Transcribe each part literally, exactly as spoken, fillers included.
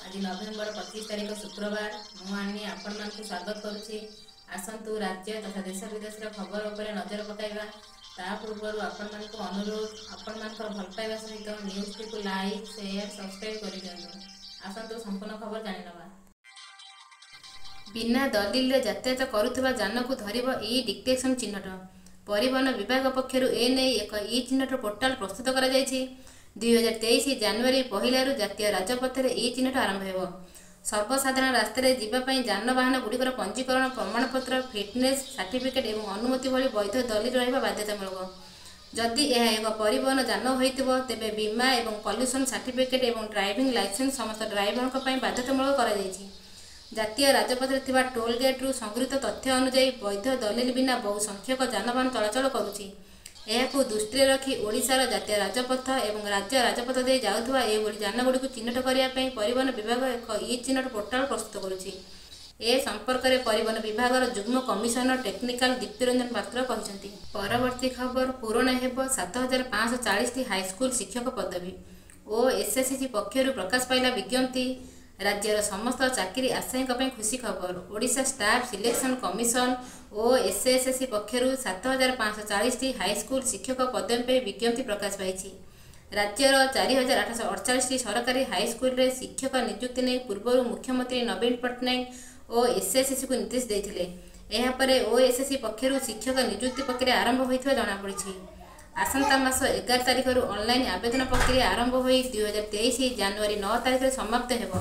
आज नवेम्बर पच्चीस तारिख शुक्रवार मुझे आपण मानक स्वागत करुच्ची। आसतु राज्य तथा देश विदेश खबर उपर नजर पकाइबा। ता पूर्व आपण मानक अनुरोध आपण मानकर भल पाइबा सहित न्यूज टी को लाइक शेयर सब्सक्राइब कर दियंतु। आसतु संपूर्ण खबर जानि नबा। बिना दलिल रे यातायात करुवा जान को धरिब ई डिटेक्शन चिन्हट। परिवहन विभाग पक्षर एने एक ई चिन्हट पोर्टाल प्रस्तुत करा जायछि। दुई हजार तेईस जनवरी पहलू जातीय राजपथ में ई चिन्हट आरंभ हो। सर्वसाधारण रास्तार जावाई जानवाहन गुड़िकर पंजीकरण प्रमाणपत्र फिटनेस सर्टिफिकेट और अनुमति भली वैध दलिल रहा बाध्यतामूलक। जदि यह एक परिवहन जान हो तेबे बीमा और पल्यूशन सर्टिफिकेट और ड्राइविंग लाइसेंस समस्त ड्राइवर बाध्यतामूलक करा जायछि। जातीय राजपथ में टोल गेट रु संगृहीत तथ्य अनुसार वैध दलिल बिना बहु संख्यक जानवाहन चलाचल करुछि। यह दृष्टि रखी ओडिशार जातीय राजपथ और राज्य राजपथ दे जाउथुवा एभली जानगुड़ी को चिन्हट करने परिवहन विभाग एक ई चिन्हट पोर्टाल प्रस्तुत करुछि। ए संपर्क में परिवहन विभाग युग्म कमिशनर टेक्निकाल दीप्तिरंजन पात्र कहते। परवर्ती खबर पूरण हेब सात हजार पाँच चालीस हाईस्कूल शिक्षक पदवी। ओ एसएससी पक्षर प्रकाश पाइला विज्ञप्ति। राज्यर समस्त चाकरी आशायी खुशी खबर। ओडिशा स्टाफ सिलेक्शन कमिशन ओ एसएससी पक्षर सात हजार पाँच चालीस हाईस्कूल शिक्षक पदवी विज्ञप्ति प्रकाश पाई। राज्यर चार हजार आठश अड़चाश सरकारी हाईस्कूल रे शिक्षक नियुक्ति नहीं पूर्व मुख्यमंत्री नवीन पट्टनायक और एसएससी को निर्देश देते। यापर ओएसएससी पक्षर शिक्षक नियुक्ति प्रक्रिया आरंभ होता जमापड़ी। आसंता मास एगार तारिख ऑनलाइन आवेदन प्रक्रिया आरंभ हो दुई हजार तेईस जनवरी नौ तारिख समाप्त हो।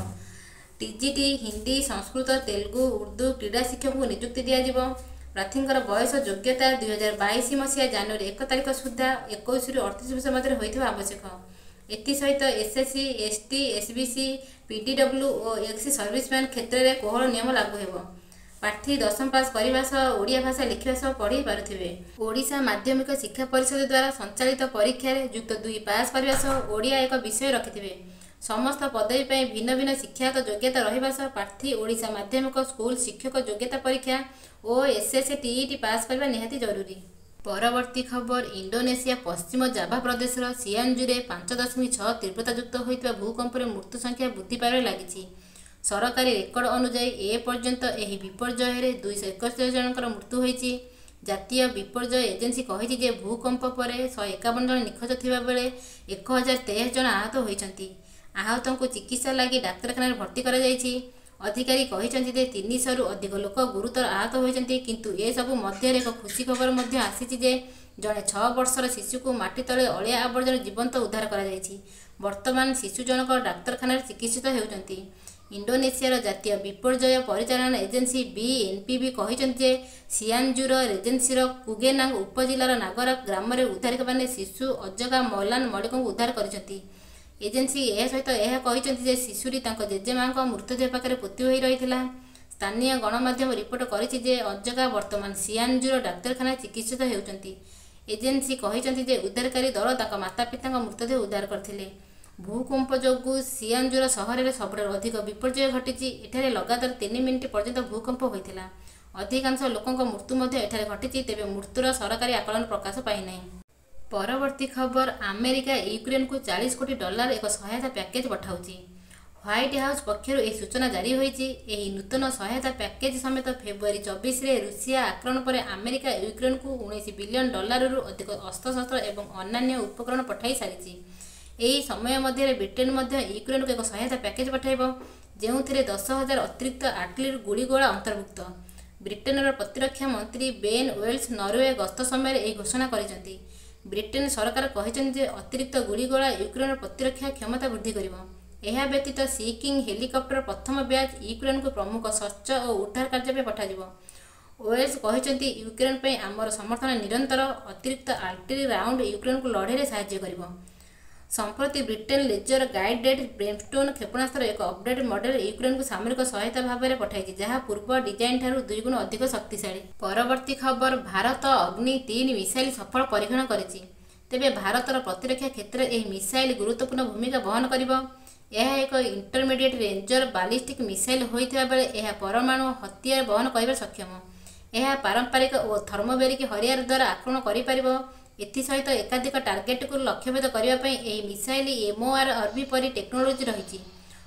टीजीटी हिंदी संस्कृत तेलुगु उर्दू क्रीड़ा शिक्षक को नियुक्ति दिज्व। प्रार्थींकर बयस योग्यता दुई हजार बैश मसीहा जनवरी एक तारिख सुधा इक्कीस रु अड़तीस वर्ष मध्य होता आवश्यक। एसहित एसएससी एसटी एसबीसी पीडीडब्ल्यू और एक्स सर्विसमैन क्षेत्र में कोहल नियम लागू हो। प्रार्थी दशम पास करने सह ओडिया भाषा लिखा सह पढ़ी पारुथिबे। ओडिशा माध्यमिक शिक्षा परिषद द्वारा संचालित परीक्षा युक्त दुई पास करने सह ओडिया एक विषय रखिथिबे। समस्त पदवी पर भिन्न भिन्न शिक्षागत योग्यता रहिबा सह प्रार्थी ओडिशा माध्यमिक स्कूल शिक्षक योग्यता परीक्षा और एसएससी टीईटी पास करबा निहाती जरूरी। परवर्ती खबर इंडोनेशिया पश्चिम जाभा प्रदेश सियानजुरे पांच दशमिक छह तीव्रता युक्त होता भूकंप मृत्यु संख्या वृद्धि पाइबार लगी। सरकारी रेकर्ड अनुसार ए पर्यंत यह विपर्यय दुईश इकसठ जनकर मृत्यु होती। जातीय विपर्यय एजेन्सी कही भूकंप पर शहे एकावन जन निखोज थिबा बेले एक हजार तेईस जन आहत होती। आहत को चिकित्सा लगी डाक्तखाना भर्ती करा जायछि। अधिकारी कहते तीन सौ रु अधिक लोक गुरुतर आहत होती। किंतु ए सबु मध्य एक खुशी खबर मध्य आसीछि जे जड़े छह वर्षर शिशु को माटी तले अलिया आवर्जन जीवंत उद्धार करा जायछि। वर्तमान शिशु जनक डाक्तखाना चिकित्सित होउछन्ति। इंडोनेशियार जातीय विपर्यय परिचालन एजेन्सी बीएनपीबी कहते सियानजुर रेजेन्सीर कुगेनांग उपजिलार नागरा ग्राम में उद्धारक मैंने शिशु अजगा मौलान मलिक को उद्धार करछन्ति। एजेन्सी यह सहित यह कहते शिशुटी जेजेमा मृतदेह पाखे पोती हो रही। स्थानीय गणमाध्यम रिपोर्ट करिछि अजगा वर्तमान सियानजुर डाक्तखाना चिकित्सित होउछन्ति। एजेन्सी कहते उद्धारकारी दल तांका माता पिता मृतदेह उद्धार करथिले। भूकंप जोगु सियानजुर सहर में सबुठारु अधिक विपर्यय घटी। एठारे लगातार तीन मिनिट पर्यंत भूकंप होइथिला। अधिकांश लोकंक मृत्यु मध्य एठारे घटी। तेबे मृत्युर सरकारी आकलन प्रकाश पाई नाही। परवर्ती खबर अमेरिका यूक्रेन को चालीस कोटी डॉलर एक सहायता पैकेज पठाउछि। व्हाइट हाउस पक्षर यह सूचना जारी होइछि। एही नूतन सहायता पैकेज समेत फेब्रुआरी चौबीस रे रूसिया आक्रमण पर अमेरिका यूक्रेन को उन्नीस बिलियन डॉलर रु अधिक अस्त्रशस्त्र एवं अन्य उपकरण पठाई सारिछि। यही समय मध्य ब्रिटेन मध्य यूक्रेन को एक सहायता पैकेज पठाइब जो दस हजार अतिरिक्त आर्टिलरी गुड़ीगोला अंतर्भुक्त। ब्रिटेनर प्रतिरक्षा मंत्री बेन वेल्स नॉर्वे गस्त समय यह घोषणा करिसेंति। ब्रिटेन सरकार कहते अतिरिक्त गुड़ीगोला यूक्रेन प्रतिरक्षा क्षमता वृद्धि करिब। यह व्यतीत सी किंग हेलिकप्टर प्रथम ब्याच यूक्रेन को प्रमुख सर्च और उद्धार कार्य पठाଯିब। वेल्स कहते यूक्रेन पे आमर समर्थन निरंतर अतिरिक्त आर्टिलरी राउंड यूक्रेन को लड़ाई साहाय्य करिब। संप्रति ब्रिटेन लेजर गाइडेड ब्रेमस्टोन क्षेपणास्त्र एक अपडेट मॉडल यूक्रेन को सामरिक सहायता भाव में पठाई जहाँ पूर्व डिजाइन ठारू दुई गुण अधिक शक्तिशाली। परवर्ती खबर भारत अग्नि तीन मिसाइल सफल परीक्षण करिछि। तेबे भारतर प्रतिरक्षा क्षेत्र में यह मिसाइल गुरुत्वपूर्ण भूमिका वहन करिब। यह एक इंटरमीडिएट रेंजर बालिस्टिक मिसाइल होइथिबा बेले यह परमाणु हथियार वहन कर सक्षम। यह पारंपरिक और थर्मोबेरिक हथियार द्वारा आक्रमण करिपारिबो। एसहित एकाधिक टार्गेट को लक्ष्यभेद करने मिसाइल एमओआर आरबी परी टेक्नोलोजी रही।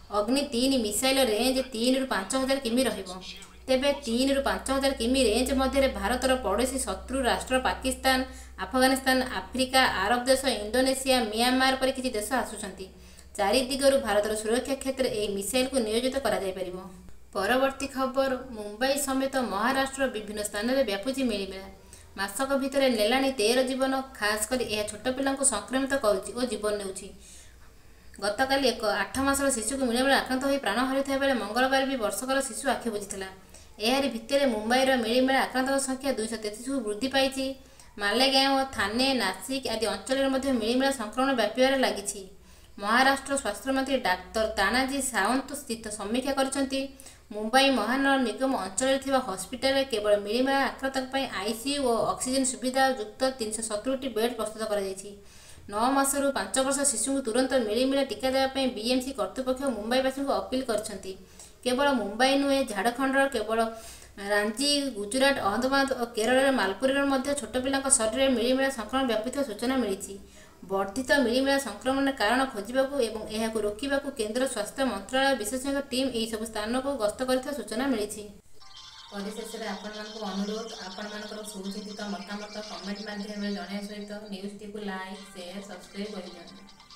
ଅଗ୍ନି ତିନି ମିସାଇଲ ରେଞ୍ଜ ତିନି ରୁ ପାଞ୍ଚ ହଜାର କିମି ରହିବ। ତେବେ ତିନି ରୁ ପାଞ୍ଚ ହଜାର କିମି ରେଞ୍ଜ ମଧ୍ୟରେ ଭାରତର ପଡ଼ୋଶୀ ଶତ୍ରୁ ରାଷ୍ଟ୍ର ପାକିସ୍ତାନ, ଆଫଗାନିସ୍ତାନ, ଆଫ୍ରିକା, ଆରବ ଦେଶ, ଇଣ୍ଡୋନେସିଆ, ମିଆଁମାର ପରି କିଛି ଦେଶ ଆସୁଛନ୍ତି। ଚାରି ଦିଗରୁ ଭାରତର ସୁରକ୍ଷା କ୍ଷେତ୍ରରେ ଏହି ମିସାଇଲକୁ ନିୟୋଜିତ କରାଯାଇପାରିବ। ପରବର୍ତ୍ତୀ ଖବର, ମୁମ୍ବାଇ ସମେତ ମହାରାଷ୍ଟ୍ରର ବିଭିନ୍ନ ସ୍ଥାନରେ ବ୍ୟାପୁଛି ମିଳିମିଳା। ମାସକ ଭିତରେ ନେଲାଣି ତେର ଜୀବନ। ଖାସ୍ କରି ଏହା ଛୋଟ ପିଲାଙ୍କୁ ସଂକ୍ରମିତ କରୁଛି ଓ ଜୀବନ ନେଉଛି। ଗତକାଲି ଏକ ଆଠ ମାସର ଶିଶୁକୁ ମିଳିମିଳା ଆକ୍ରାନ୍ତ ହୋଇ ପ୍ରାଣ ହରାଇଥିବା ବେଳେ ମଙ୍ଗଳବାର ବି ବର୍ଷକର ଶିଶୁ ଆଖି ବୁଜିଥିଲା। ଏହାରି ଭିତରେ ମୁମ୍ବାଇର ମିଳିମିଳା ଆକ୍ରାନ୍ତଙ୍କ ସଂଖ୍ୟା ଦୁଇଶହ ତେତିଶକୁ ବୃଦ୍ଧି ପାଇଛି। ମାଲେଗାଓଁ, ଥାନେ, ନାସିକ ଆଦି ଅଞ୍ଚଳରେ ମଧ୍ୟ ମିଳିମିଳା ସଂକ୍ରମଣ ବ୍ୟାପିବାରେ ଲାଗିଛି। ମହାରାଷ୍ଟ୍ର ସ୍ୱାସ୍ଥ୍ୟମନ୍ତ୍ରୀ ଡାକ୍ତର ତାନାଜୀ ସାୱନ୍ତ ସ୍ଥିତ ସମୀକ୍ଷା କରିଛନ୍ତି। ମୁମ୍ବାଇ ମହାନଗର ନିଗମ ଅଞ୍ଚଳରେ ଥିବା ହସ୍ପିଟାଲରେ କେବଳ ମିଳିମିଳା ଆକ୍ରାନ୍ତଙ୍କ ପାଇଁ ଆଇସିୟୁ ଓ ଅକ୍ସିଜେନ ସୁବିଧା ଯୁକ୍ତ ତିନିଶହ ସତୁରିଟି ବେଡ୍ ପ୍ରସ୍ତୁତ କରାଯାଇଛି। ନଅ ମାସରୁ ପାଞ୍ଚ ବର୍ଷ ଶିଶୁଙ୍କୁ ତୁରନ୍ତ ମିଳିମିଳା ଟିକା ଦେବା ପାଇଁ ବିଏମ୍ସି କର୍ତ୍ତୃପକ୍ଷ ମୁମ୍ବାଇବାସୀଙ୍କୁ ଅପିଲ କରିଛନ୍ତି। କେବଳ ମୁମ୍ବାଇ ନୁହେଁ, ଝାଡ଼ଖଣ୍ଡର କେବଳ ରାଞ୍ଚି, ଗୁଜରାଟ, ଅହମ୍ମଦାବାଦ ଓ କେରଳର ମାଲପୁରରେ ମଧ୍ୟ ଛୋଟ ପିଲାଙ୍କ ଶରୀରରେ ମିଳିମିଳା ସଂକ୍ରମଣ ବ୍ୟାପିଥିବା ସୂଚନା ମିଳିଛି। ବର୍ଦ୍ଧିତ ମିଳିମିଳା ସଂକ୍ରମଣର କାରଣ ଖୋଜିବାକୁ ଏବଂ ଏହାକୁ ରୋକିବାକୁ କେନ୍ଦ୍ର ସ୍ୱାସ୍ଥ୍ୟ ମନ୍ତ୍ରଣାଳୟ ବିଶେଷଜ୍ଞ ଟିମ୍ ଏହିସବୁ ସ୍ଥାନକୁ ଗସ୍ତ କରିଥିବା ସୂଚନା ମିଳିଛି। ପରିଶେଷରେ ଆପଣମାନଙ୍କୁ ଅନୁରୋଧ, ଆପଣମାନଙ୍କର ସୁଚିନ୍ତିତ ମତାମତ କମେଣ୍ଟ ମାଧ୍ୟମରେ ଜଣାଇବା ସହିତ ନ୍ୟୁଜ୍ଟିକୁ ଲାଇକ୍, ସେୟାର, ସବସ୍କ୍ରାଇବ୍ କରିଦିଅନ୍ତୁ।